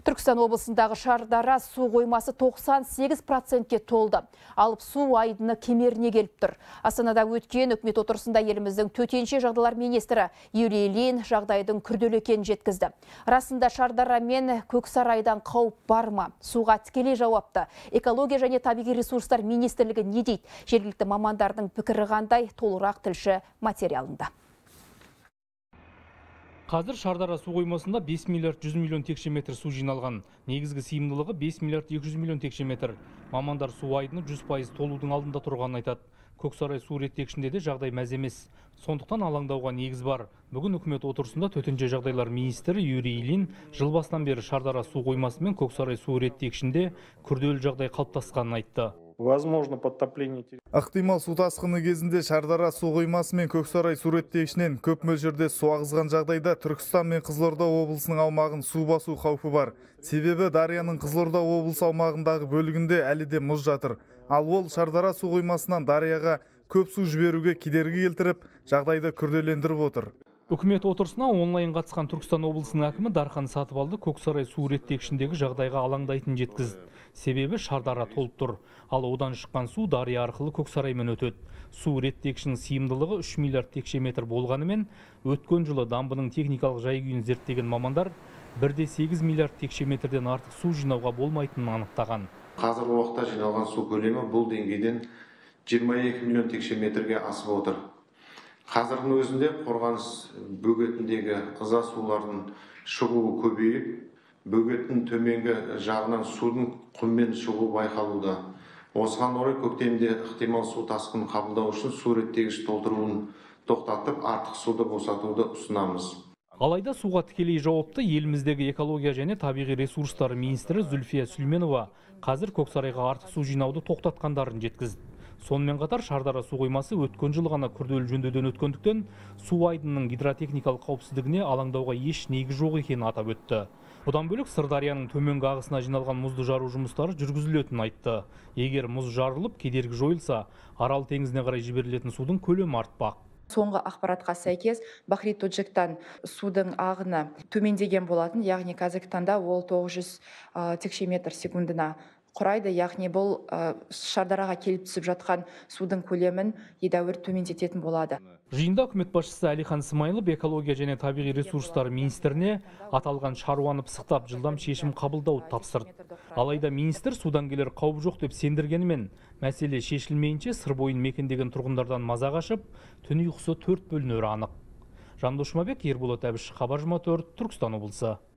Түркістан облысындағы Шардара су қоймасы 98%-ке толды. Алып су айдыны кемеріне келіп тұр. Астанада өткен үкімет отырысында еліміздің төтенше жағдайлар министрі Юрий Ильин жағдайдың күрделі екенін жеткізді. Расында Шардара мен Көксарайдан қауіп бар ма? Суға тікелей жауапты. Экология және табиғи ресурстар министрлігі не дейді? Жергілікті мамандардың пікірі қандай? Толығырақ тілші материалында. Қазір Шардара су қоймасында 5 миллиард 100 миллион текше метр су жиналған. Негізгі сыйымдылығы 5 миллиард 200 миллион текше метр. Мамандар су айдыны 100% толудың алдында тұрғанын айтады. Көксарай су реттегішінде де жағдай мәз емес. Сондықтан алаңдауға негіз бар. Бүгін үкімет отырысында төтенше жағдайлар министрі Юрий Ильин жыл басынан бері Шардара су қоймасы мен Көксарай су реттегішінде күрделі жағдай қалыптасқанын айтты. Возможно подтопление. Ықтимал су тасқыны кезінде Шардара су қоймасы мен Көксарай су реттегішінен көп мөлшерде су ағызған жағдайда Түркістан мен Қызылорда облысының аумағын су басу қаупі бар. Себебі Дарияның Қызылорда облысы аумағындағы бөлігінде әлі де мұз жатыр. Ал ол Шардара су қоймасынан Дарияға көп су жіберуге кедергі келтіріп, жағдайды күрделендіріп отыр. Үкімет отырысына онлайн қатысқан Түркістан облысының әкімі Дархан Сатыбалды Көксарай су реттегішіндегі жағдайға алаңдайтын жеткізді. Себебі Шардара толып тұр. Ал одан шыққан су Дария арқылы Көксараймен өтеді. Су реттегішінің сыйымдылығы 3 миллиард текше метр болғанымен, өткен жылы дамбының техникалық жай-күйін зерттеген мамандар 1,8 миллиард текше метрден артық су жинауға болмайтынын анықтаған. Қазіргі уақытта жиналған су көлемі бұл деңгейден 22 миллион текше метрге асып отыр. Қазірдің өзінде қорғаныс бөгетіндегі ыза сулардың шығуы көбейіп, бөгеттің төменгі жағынан судың құммен шығуы байқалуда. Осыған орай көктемде ықтимал су тасқынын қабылдау үшін су реттегіш толтыруын тоқтатып, артық суды босатуды ұсынамыз. Алайда суға тікелей жауапты еліміздегі экология және табиғи ресурстары министрі Зүлфия Сүлменова қазір Көксарайға артық су жинауды тоқтатқандарын жеткізді. Сонымен қатар Шардара су қоймасы өткен жыл ғана күрделі жөндеуден өткендіктен су айдынының гидротехникалық қауіпсіздігіне алаңдауға еш негіз жоқ екенін атап өтті. Бұдан бөлек Сырдарияның төменгі ағысына жиналған мұзды жару жұмыстары жүргізілетінін айтты. Егер мұз жарылып, кедергі жойылса, Арал теңізіне қарай жіберілетін судың көлемі артпақ. Соңғы ақпаратқа сәйкес Бахри Тоджиктан судың ағыны төмендеген болатын, яғни қазіргі таңда ол 900 текше метр секундына құрайды, яғни бұл Шардараға келіп түсіп жатқан судың көлемін едәуір төмендететін болады. Жиында үкімет басшысы Әлихан Смайылов экология және табиғи ресурстар министріне аталған шаруаны пысықтап жылдам шешім қабылдауды тапсырды. Алайда министр судан келер қауіп жоқ деп сендіргенімен, мәселе шешілмейінше сыр бойын мекендеген тұрғындардан маза қашып, түн ұйқысы 4 бөлінері анық. Жандос Жұмабек, Ерболат Әбіш, Хабар 24, Түркістан облысы.